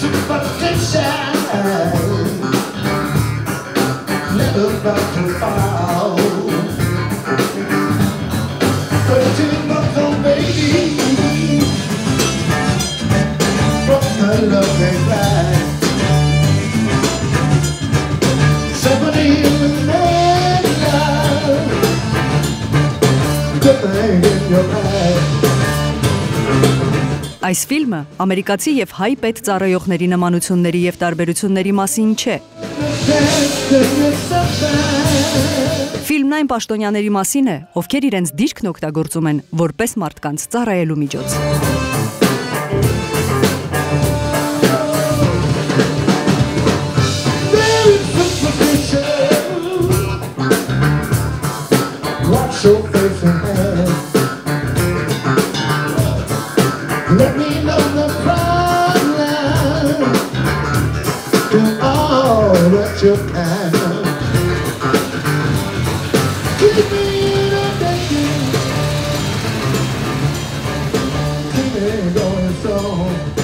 but can shine, never about to fall. 13 months old baby, from her love they fly. 7 years mad love, the thing in your eyes. Այս ֆիլմը ամերիկացի եւ հայ պետ ծառայողների նմանությունների եւ տարբերությունների մասին չէ։ Ֆիլմն այն պաշտոնյաների մասին է, ովքեր իրենց դիրքն օգտագործում են որպես մարդկանց ծառայելու միջոց։ Let me know the problem. Do all that you can. Keep me in a danger. Keep me going strong.